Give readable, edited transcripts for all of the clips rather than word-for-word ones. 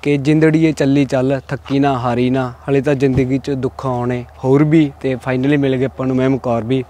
कि जिंदड़ीए चली चल थकी ना हारी ना हले तो जिंदगी च दुख आने होर भी ते फाइनली मिल गए अपन ma'am Kaur B.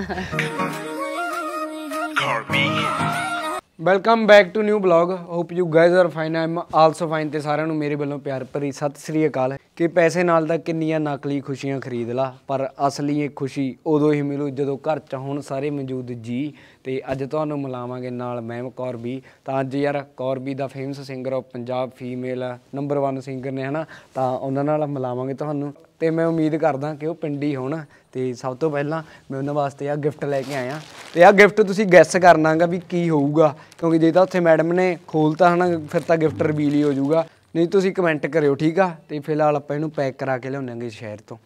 Welcome back to new blog. Hope you guys are fine. I am also fine. तो साਰਿਆਂ ਨੂੰ ਮੇਰੇ ਵੱਲੋਂ ਪਿਆਰ ਭਰੀ ਸਤਿ ਸ੍ਰੀ ਅਕਾਲ। कि पैसे नाल ਤਾਂ ਕਿੰਨੀਆਂ ਨਕਲੀ ਖੁਸ਼ੀਆਂ ਖਰੀਦ ਲਾ पर असली ਇਹ खुशी ਉਦੋਂ ਹੀ ਮਿਲੂ ਜਦੋਂ ਘਰ 'ਚ ਹੋਣ ਸਾਰੇ ਮੌਜੂਦ ਜੀ। ਤੇ ਅੱਜ ਤੁਹਾਨੂੰ ਮਿਲਾਵਾਂਗੇ ਨਾਲ ਮੈਮ ਕੌਰਬੀ। ਤਾਂ ਅੱਜ ਯਾਰ ਕੌਰਬੀ ਦਾ famous singer of Punjab female number 1 singer ਨੇ ਹੈ ਨਾ, ਤਾਂ ਉਹਨਾਂ ਨਾਲ ਮਿਲਾਵਾਂਗੇ ਤੁਹਾਨੂੰ। ਤੇ मैं उम्मीद करदा कि वो पिंडी होण। तो सब तो पहला मैं उन्होंने वास्ते आ गिफ्ट लैके आया। तो आ गिफ्ट तुसीं गैस करना गा भी की होऊगा, क्योंकि जे तां उत्थे मैडम ने खोलता है ना फिर तां गिफ्ट रिवील ही हो जाऊगा। नहीं तुसीं कमेंट करियो ठीक आ। तो फिलहाल आपां इहनूं पैक करा के लिआउणे शहर तो।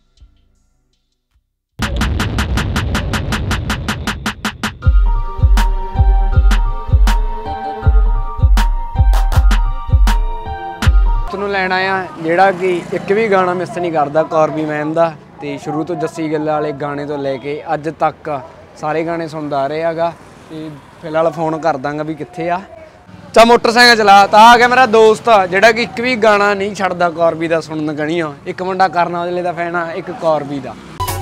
लैन आया जोड़ा कि एक भी गाना मिस नहीं करता कौरबी मैम का। तो शुरू तो जस्सी गिल वाले गाने तो लैके अज तक सारे गाने सुनता रहेगा। तो फिलहाल फोन कर दांगा भी कित्थे आ। चा मोटरसाइकिल चला तो आ गया मेरा दोस्त जोड़ा कि एक भी गाना नहीं छड्डदा कौरबी का सुनन गणिया। एक मुंडा करन औजले का फैन आ, एक कौरबी का।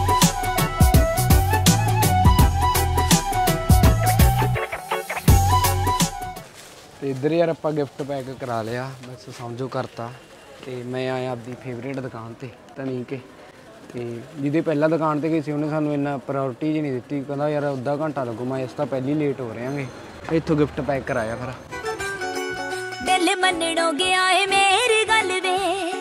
तो इधर यार आप गिफ्ट पैक करा लिया, बस समझो करता। तो मैं आया अपनी फेवरेट दुकान पर धनी के। तो जिदे पहला दुकान पर गई सी उन्हें सानू इन्ना प्रायोरिटी जी नहीं दी। कहता यार अद्धा घंटा लगू, मैं इस तो पहले लेट हो रहे हैं। इतों गिफ्ट पैक कराया फिर दिल मनणों गया है मेरी गल वे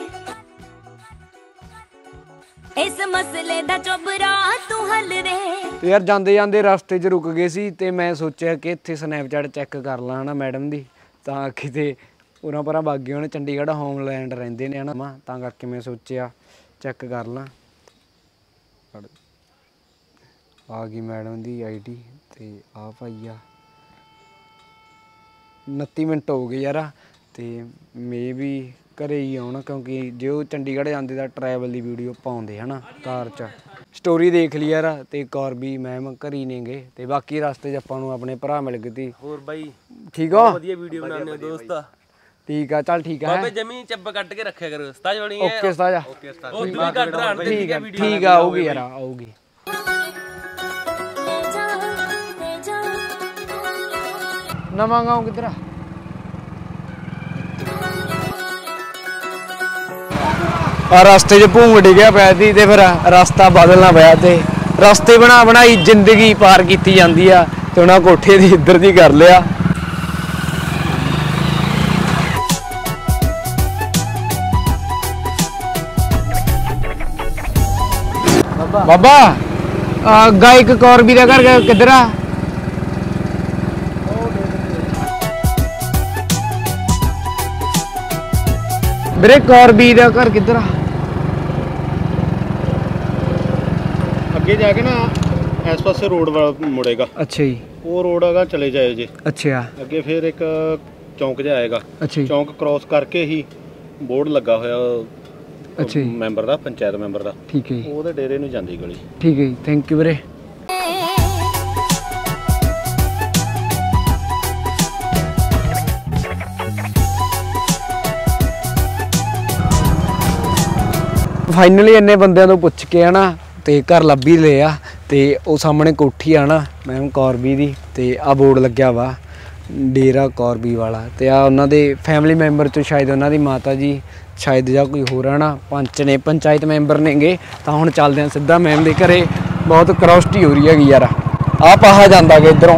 इस मसले दा चुबरा तू हल वे। तो यार जांदे जांदे रास्ते च रुक गए सी। ते मैं सोचा कि इत्थे स्नैपचैट चैक कर ला ना मैडम दी। तां किते उरां परां बागी होने चंडीगढ़ होमलैंड रहिंदे ने ना, तां करके मैं सोचा चैक कर ला। आ गई मैडम दी आईडी। ते आ भाई आ 29 मिनट हो गए यार। तो मे भी घरे ही आना, क्योंकि जो चंडीगढ़ जाते तो ट्रैवल की वीडियो पाते है ना कार च स्टोरी देख ली यार। तो कौरबी मैम घर ही नहीं गए। तो बाकी रास्ते च आपां अपने भरा मिल गए थी। होर बाई ठीक हो? वधिया वीडियो बनाने दोस्त। ठीक है चल ठीक है। बाबे जमी चब्बा कट के रखा करो उस्ताद बनी है। ओके उस्ताद। ओके उस्ताद। ओ दूई कट रहा है। ठीक है आऊगी यार आऊगी। नवां गाँव किधर आ? रास्ते च भूंग डिग्या पिया सी ते फिर रास्ता बदलना पिया। ते रास्ते बना बनाई जिंदगी पार की जाती है। तो उन्हें कोठे दी इधर दी कर लिया। बाबा गायक कौरबी का घर किधर आ? मेरे कौरबी का घर किधर आ? अगे जाके ना इस पासे रोड मुड़ेगा। अच्छा जी। वो रोड आगा चले जाए जी। अच्छा। अगे फिर एक चौंक जा आएगा। अच्छा। चौंक क्रॉस करके ही बोर्ड लगा होया। अच्छा मैंबर दा, पंचायत मैंबर दा। ठीक है। वो डेरे नूं जांदी गली। ठीक है थैंक यू वीरे। फाइनली इन्ने बंदे तो पुछ के है ना तो घर लभ ही लिया। तो वो सामने कोठी आ ना मैम कौरबी दी। तो आ बोर्ड लग्या वा डेरा कौरबी वाला। तो आ उन्हों दे फैमिली मैंबर चो शायद उन्होंने माता जी शायद या कोई होर है ना पंच ने पंचायत मैंबर ने गे। तो हुण चलदे हैं सीधा मैम दे घरे। बहुत क्रॉसिटी हो रही है यार। आ पाहा जांदा कि इधरों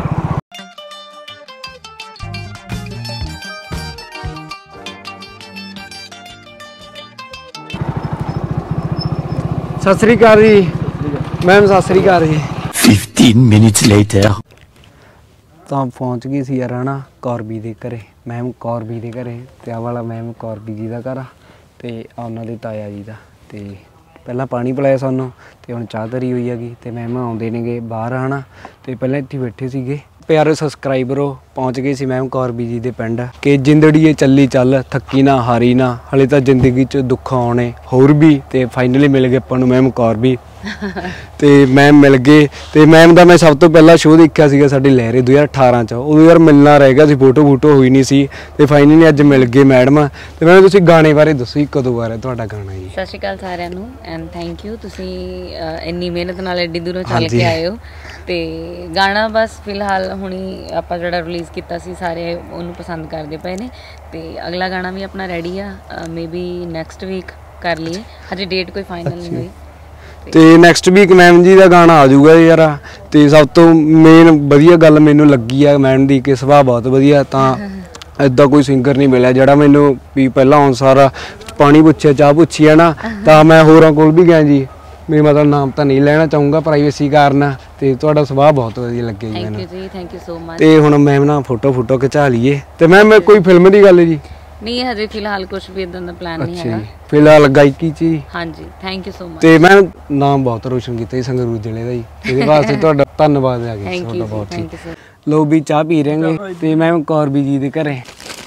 सत श्री अकाल जी मैम। सत श्री अकाल जी। 15 minutes later तो पहुँच गई सी यार है ना कौरबी के घरे, मैम कौरबी के घरे। तो आ वाला मैम कौरबी जी का घर आ। तो आ उन्होंने ताया जी का। तो पहला पानी पिलाया सानू। तो हुण चाह धरी हुई हैगी। तो मैम आउंदे ने गे बाहर है ना। तो पहले इत्थे बैठे सीगे प्यारे सबसक्राइबरों। पहुँच गए सी मैम कौरबी जी के पिंड। कि जिंदड़ीए चली चल थकी ना हारी ना हले तो जिंदगी च दुख आने होर भी। तो फाइनली मिल गए अपन मैम कौरबी। ਤੇ ਮੈਮ ਮਿਲ ਗਏ ਤੇ ਮੈਮ ਦਾ ਮੈਂ ਸਭ ਤੋਂ ਪਹਿਲਾਂ ਸ਼ੋਅ ਦੇਖਿਆ ਸੀਗਾ ਸਾਡੇ ਲਹਿਰੇ 2018 ਚ। ਉਦੋਂ ਯਾਰ ਮਿਲਣਾ ਰਹਿ ਗਿਆ ਸੀ, ਫੋਟੋ ਹੋਈ ਨਹੀਂ ਸੀ ਤੇ ਫਾਈਨਲੀ ਅੱਜ ਮਿਲ ਗਏ ਮੈਡਮ। ਤੇ ਮੈਮ ਤੁਸੀਂ ਗਾਣੇ ਬਾਰੇ ਦੱਸੋ ਜੀ, ਕਦੋਂ ਆ ਰਿਹਾ ਤੁਹਾਡਾ ਗਾਣਾ ਜੀ? ਸਤਿ ਸ਼੍ਰੀ ਅਕਾਲ ਸਾਰਿਆਂ ਨੂੰ ਐਂਡ ਥੈਂਕ ਯੂ, ਤੁਸੀਂ ਇੰਨੀ ਮਿਹਨਤ ਨਾਲ ਐਡੀ ਦੂਰੋਂ ਚੱਲ ਕੇ ਆਏ ਹੋ। ਤੇ ਗਾਣਾ ਬਸ ਫਿਲਹਾਲ ਹੁਣੀ ਆਪਾਂ ਜਿਹੜਾ ਰਿਲੀਜ਼ ਕੀਤਾ ਸੀ, ਸਾਰੇ ਉਹਨੂੰ ਪਸੰਦ ਕਰਦੇ ਪਏ ਨੇ। ਤੇ ਅਗਲਾ ਗਾਣਾ ਵੀ ਆਪਣਾ ਰੈਡੀ ਆ, ਮੇਬੀ ਨੈਕਸਟ ਵੀਕ ਕਰ ਲਈਏ, ਹਜੇ ਡੇਟ ਕੋਈ ਫਾਈਨਲ ਨਹੀਂ ਹੋਈ। ਤੇ ਨੈਕਸਟ ਵੀਕ ਮੈਮ ਜੀ ਦਾ ਗਾਣਾ ਆ ਜਾਊਗਾ ਯਾਰ। ਤੇ ਸਭ ਤੋਂ ਮੇਨ ਵਧੀਆ ਗੱਲ ਮੈਨੂੰ ਲੱਗੀ ਆ ਮੈਮ ਦੀ ਕਿ ਸੁਭਾਅ ਬਹੁਤ ਵਧੀਆ। ਤਾਂ ਇਦਾਂ ਕੋਈ ਸਿੰਗਰ ਨਹੀਂ ਮਿਲਿਆ ਜਿਹੜਾ ਮੈਨੂੰ ਵੀ ਪਹਿਲਾਂ ਆਉਣ ਸਾਰਾ ਪਾਣੀ ਪੁੱਛਿਆ, ਚਾਹ ਪੁੱਛੀ ਹੈ ਨਾ। ਤਾਂ ਮੈਂ ਹੋਰਾਂ ਕੋਲ ਵੀ ਗਿਆ ਜੀ, ਮੈਂ ਮਤਲਬ ਨਾਮ ਤਾਂ ਨਹੀਂ ਲੈਣਾ ਚਾਹੂੰਗਾ ਪ੍ਰਾਈਵੇਸੀ ਕਾਰਨ। ਤੇ ਤੁਹਾਡਾ ਸੁਭਾਅ ਬਹੁਤ ਵਧੀਆ ਲੱਗਿਆ ਜੀ ਮੈਨੂੰ। Thank you so much. ਤੇ ਹੁਣ ਮੈਮ ਨਾਲ ਫੋਟੋ ਖਿਚਾ ਲਈਏ। ਤੇ ਮੈਮ ਕੋਈ ਫਿਲਮ ਦੀ ਗੱਲ ਜੀ? ਨਹੀਂ ਹਜੇ ਫਿਲਹਾਲ ਕੁਝ ਵੀ ਇਦਾਂ ਦਾ ਪਲਾਨ ਨਹੀਂ ਹੈਗਾ। ਫਿਲਹਾਲ ਗਾਇਕੀ ਚ ਹੀ? ਹਾਂਜੀ ਥੈਂਕ ਯੂ ਸੋ ਮਚ। ਤੇ ਮੈਂ ਨਾਮ ਬਹੁਤ ਰੋਸ਼ਨ ਕੀਤਾ ਜੀ ਸੰਗਰੂਰ ਜ਼ਿਲ੍ਹੇ ਦਾ ਜੀ, ਇਹਦੇ ਵਾਸਤੇ ਤੁਹਾਡਾ ਧੰਨਵਾਦ ਹੈ ਜੀ ਤੁਹਾਡਾ ਬਹੁਤ ਹੀ। ਲੋ ਵੀ ਚਾਹ ਪੀ ਰਹੇ ਨੇ ਤੇ ਮੈਮ ਕੌਰਬੀ ਜੀ ਦੇ ਘਰੇ।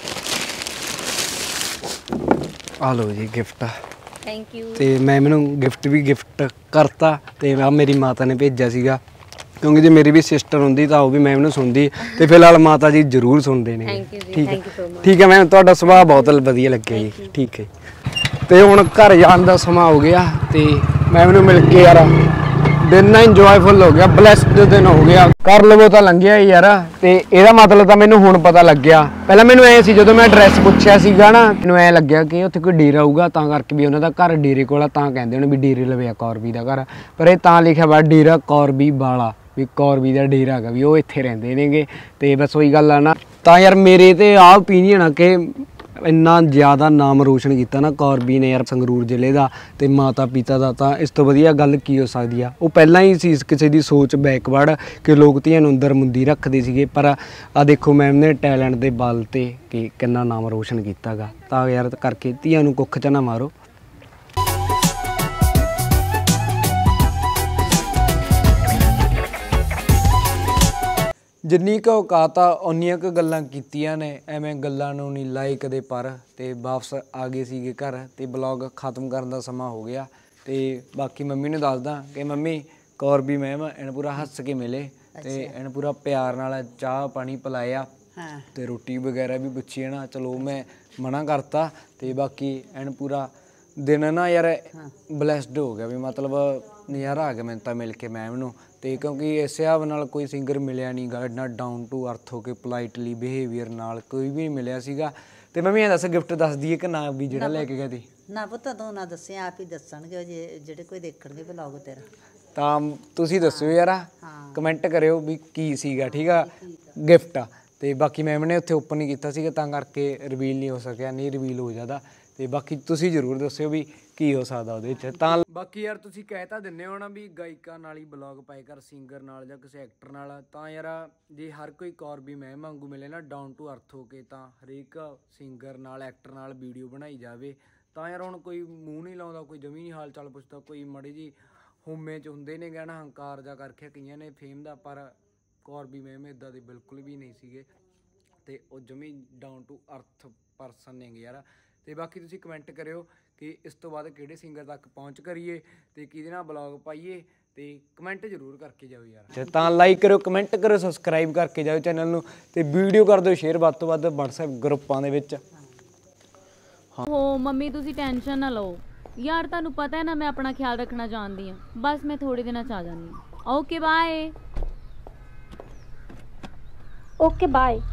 ਆ ਲੋ ਜੀ ਗਿਫਟ। Thank you. ਤੇ ਮੈਂ ਮੈਨੂੰ ਗਿਫਟ ਕਰਤਾ ਤੇ ਮੇਰੀ ਮਾਤਾ ਨੇ ਭੇਜਿਆ ਸੀਗਾ, ਕਿਉਂਕਿ ਜੇ ਮੇਰੀ ਵੀ ਸਿਸਟਰ ਹੁੰਦੀ ਤਾਂ ਉਹ ਵੀ ਮੈਮ ਨੂੰ ਸੁਣਦੀ। ਤੇ ਫਿਲਹਾਲ ਮਾਤਾ ਜੀ ਜ਼ਰੂਰ ਸੁਣਦੇ ਨੇ। ਠੀਕ ਹੈ ਮੈਮ, ਤੁਹਾਡਾ ਸੁਭਾਅ ਬਹੁਤ ਵਧੀਆ ਲੱਗਿਆ ਜੀ। ਠੀਕ ਹੈ। ਤੇ ਹੁਣ ਘਰ ਜਾਣ ਦਾ ਸਮਾਂ ਹੋ ਗਿਆ ਤੇ ਮੈਮ ਨੂੰ ਮਿਲ ਕੇ ਯਾਰ ਦਿਨ ਨਾ ਇੰਜੋਏਫੁਲ ਹੋ ਗਿਆ, ਬਲੈਸਡ ਦਿਨ ਹੋ ਗਿਆ। ਕਰ ਲਵੋ ਤਾਂ ਲੰਘਿਆ ਹੀ ਯਾਰ। ਤੇ ਇਹਦਾ ਮਤਲਬ ਤਾਂ ਮੈਨੂੰ ਹੁਣ ਪਤਾ ਲੱਗਿਆ। ਪਹਿਲਾਂ ਮੈਨੂੰ ਐ ਸੀ ਜਦੋਂ ਮੈਂ ਐਡਰੈਸ ਪੁੱਛਿਆ ਸੀਗਾ ਨਾ, ਮੈਨੂੰ ਐ ਲੱਗਿਆ ਕਿ ਉੱਥੇ ਕੋਈ ਡੇਰਾ ਹੋਊਗਾ, ਤਾਂ ਕਰਕੇ ਵੀ ਉਹਨਾਂ ਦਾ ਘਰ ਡੇਰੇ ਕੋਲ ਆ, ਤਾਂ ਕਹਿੰਦੇ ਉਹਨੇ ਵੀ ਡੇਰੇ ਲਵੇ ਆ ਕੌਰਬੀ ਦਾ ਘਰ। ਪਰ ਇਹ ਤਾਂ ਲਿਖਿਆ ਵਾ ਡੇਰਾ ਕੌਰਬੀ ਵਾਲਾ, ਵੀ ਕੌਰਬੀ ਦਾ ਡੇਰਾ ਹੈਗਾ, ਵੀ ਉਹ ਇੱਥੇ ਰਹਿੰਦੇ ਨੇਗੇ। ਤੇ ਬਸ ਉਹੀ ਗੱਲ ਆ ਨਾ। ਤਾਂ ਯਾਰ ਮੇਰੇ ਤੇ ਆਹ ਓਪੀਨੀਅਨ ਆ ਕਿ ਇੰਨਾ ਜ਼ਿਆਦਾ ਨਾਮ ਰੋਸ਼ਨ ਕੀਤਾ ਨਾ ਕੌਰਬੀ ਨੇ ਯਾਰ ਸੰਗਰੂਰ ਜ਼ਿਲ੍ਹੇ ਦਾ ਤੇ ਮਾਤਾ ਪਿਤਾ ਦਾ, ਤਾਂ ਇਸ ਤੋਂ ਵਧੀਆ ਗੱਲ ਕੀ ਹੋ ਸਕਦੀ ਆ। ਉਹ ਪਹਿਲਾਂ ਹੀ ਸੀ ਕਿਸੇ ਦੀ ਸੋਚ ਬੈਕਵਰਡ ਕਿ ਲੋਕ ਧੀਆਂ ਨੂੰ ਅੰਦਰ ਮੁੰਦੀ ਰੱਖਦੇ ਸੀਗੇ, ਪਰ ਆ ਦੇਖੋ ਮੈਮ ਨੇ ਟੈਲੈਂਟ ਦੇ ਬਲ ਤੇ ਕਿ ਕਿੰਨਾ ਨਾਮ ਰੋਸ਼ਨ ਕੀਤਾਗਾ। ਤਾਂ ਯਾਰ ਕਰਕੇ ਧੀਆਂ ਨੂੰ ਕੁੱਖ 'ਚ ਨਾ ਮਾਰੋ। ਜਿੰਨੀ ਕੁ ਔਕਾਤ ਆ ਉਨੀਆਂ ਕੁ ਗੱਲਾਂ ਕੀਤੀਆਂ ਨੇ, ਐਵੇਂ ਗੱਲਾਂ ਨੂੰ ਨਹੀਂ ਲਾਏ ਕਦੇ ਪਰ। ਤੇ ਵਾਪਸ ਆ ਗਏ ਸੀਗੇ ਘਰ ਤੇ ਬਲੌਗ ਖ਼ਤਮ ਕਰਨ ਦਾ ਸਮਾਂ ਹੋ ਗਿਆ। ਤੇ ਬਾਕੀ ਮੰਮੀ ਨੂੰ ਦੱਸਦਾ ਕਿ ਮੰਮੀ ਕੌਰਬੀ ਮੈਮ ਇਹਨੂੰ ਪੂਰਾ ਹੱਸ ਕੇ ਮਿਲੇ ਤੇ ਇਹਨੂੰ ਪੂਰਾ ਪਿਆਰ ਨਾਲ ਚਾਹ ਪਾਣੀ ਪਿਲਾਇਆ ਤੇ ਰੋਟੀ ਵਗੈਰਾ ਵੀ ਪੁੱਛੀ ਹੈ ਨਾ। ਚਲੋ ਮੈਂ ਮਨਾ ਕਰਤਾ ਤੇ ਬਾਕੀ ਇਹਨੂੰ ਪੂਰਾ ਦਿਨ ਨਾ ਯਾਰ ਬਲੈਸਡ ਹੋ ਗਿਆ, ਵੀ ਮਤਲਬ ਨਜ਼ਾਰਾ ਆ ਗਿਆ ਮੈਨੂੰ ਤਾਂ ਮਿਲ ਕੇ ਮੈਮ ਨੂੰ। ਤੇ ਕਿਉਂਕਿ ਇਸ ਹਿਸਾਬ ਨਾਲ ਕੋਈ ਸਿੰਗਰ ਮਿਲਿਆ ਨਹੀਂ ਗਾ, ਇੰਨਾ ਡਾਊਨ ਟੂ ਅਰਥ ਹੋ ਕੇ ਪੋਲਾਈਟਲੀ ਬਿਹੇਵੀਅਰ ਨਾਲ ਕੋਈ ਵੀ ਨਹੀਂ ਮਿਲਿਆ ਸੀਗਾ। ਤੇ ਮੰਮੀ ਇਹ ਦੱਸ ਗਿਫਟ ਦੱਸ ਦਈਏ ਕਿ ਨਾ ਵੀ ਜਿਹੜਾ ਲੈ ਕੇ ਗਏ ਸੀ? ਨਾ ਪੁੱਤ ਤੂੰ ਨਾ ਦੱਸਿਆ, ਆਪ ਹੀ ਦੱਸਣਗੇ ਜਿਹੜੇ ਕੋਈ ਦੇਖਣਗੇ ਵਲੌਗ ਤੇਰਾ। ਤਾਂ ਤੁਸੀਂ ਦੱਸਿਓ ਯਾਰ, ਕਮੈਂਟ ਕਰਿਓ ਵੀ ਕੀ ਸੀਗਾ, ਠੀਕ ਆ ਗਿਫਟ। ਤੇ ਬਾਕੀ ਮੈਮ ਨੇ ਉੱਥੇ ਓਪਨ ਨਹੀਂ ਕੀਤਾ ਸੀਗਾ ਤਾਂ ਕਰਕੇ ਰਿਵੀਲ ਨਹੀਂ ਹੋ ਸਕਿਆ, ਨਹੀਂ ਰਿਵੀਲ ਹੋ ਜਾਂਦਾ। ਤੇ ਬਾਕੀ ਤੁਸੀਂ ਜ਼ਰੂਰ ਦੱਸਿਓ ਵੀ ਕੀ ਹੋ ਸਕਦਾ ਉਹਦੇ 'ਚ। ਤਾਂ ਬਾਕੀ ਯਾਰ ਤੁਸੀਂ ਕਹਿ ਤਾਂ ਦਿੰਦੇ ਹੋ ਨਾ ਵੀ ਗਾਇਕਾਂ ਨਾਲ ਹੀ ਬਲੌਗ ਪਾਏ ਕਰ, ਸਿੰਗਰ ਨਾਲ ਜਾਂ ਕਿਸੇ ਐਕਟਰ ਨਾਲ। ਤਾਂ ਯਾਰ ਜੇ ਹਰ ਕੋਈ ਕੌਰਬੀ ਮੈਮ ਵਾਂਗੂ ਮਿਲੇ ਨਾ ਡਾਊਨ ਟੂ ਅਰਥ ਹੋ ਕੇ, ਤਾਂ ਹਰੇਕ ਸਿੰਗਰ ਨਾਲ ਐਕਟਰ ਨਾਲ ਵੀਡੀਓ ਬਣਾਈ ਜਾਵੇ। ਤਾਂ ਯਾਰ ਹੁਣ ਕੋਈ ਮੂੰਹ ਨਹੀਂ ਲਾਉਂਦਾ, ਕੋਈ ਜਮੀ ਨਹੀਂ ਹਾਲ ਚਾਲ ਪੁੱਛਦਾ, ਕੋਈ ਮਾੜੀ ਜੀ ਹੋਮੇ 'ਚ ਹੁੰਦੇ ਨੇ ਕਹਿਣਾ ਹੰਕਾਰ ਜਾ ਕਰਕੇ ਕਈਆਂ ਨੇ ਫੇਮ ਦਾ। ਪਰ ਕੌਰਬੀ ਮੈਮ ਇੱਦਾਂ ਦੇ ਬਿਲਕੁਲ ਵੀ ਨਹੀਂ ਸੀਗੇ ਤੇ ਉਹ ਜਮੀ ਡਾਊਨ ਟੂ ਅਰਥ ਪਰਸਨ ਨੇਗੇ ਯਾਰ। ਤੇ ਬਾਕੀ ਤੁਸੀਂ ਕਮੈਂਟ ਕਰਿਓ ਕਿ ਇਸ ਤੋਂ ਬਾਅਦ ਕਿਹੜੇ ਸਿੰਗਰ ਤੱਕ ਪਹੁੰਚ ਕਰੀਏ ਤੇ ਕਿਹਦੇ ਨਾਲ ਬਲੌਗ ਪਾਈਏ। ਤੇ ਕਮੈਂਟ ਜ਼ਰੂਰ ਕਰਕੇ ਜਾਓ ਯਾਰ। ਤਾਂ ਲਾਈਕ ਕਰਿਓ, ਕਮੈਂਟ ਕਰਿਓ, ਸਬਸਕ੍ਰਾਈਬ ਕਰਕੇ ਜਾਓ ਚੈਨਲ ਨੂੰ ਤੇ ਵੀਡੀਓ ਕਰ ਦਿਓ ਸ਼ੇਅਰ ਵੱਧ ਤੋਂ ਵੱਧ WhatsApp ਗਰੁੱਪਾਂ ਦੇ ਵਿੱਚ। ਹੋ ਮੰਮੀ ਤੁਸੀਂ ਟੈਨਸ਼ਨ ਨਾ ਲਓ ਯਾਰ, ਤੁਹਾਨੂੰ ਪਤਾ ਹੈ ਨਾ ਮੈਂ ਆਪਣਾ ਖਿਆਲ ਰੱਖਣਾ ਜਾਣਦੀ ਹਾਂ। ਬਸ ਮੈਂ ਥੋੜੇ ਦਿਨਾਂ 'ਚ ਆ ਜਾਂਦੀ ਹਾਂ। Okay bye.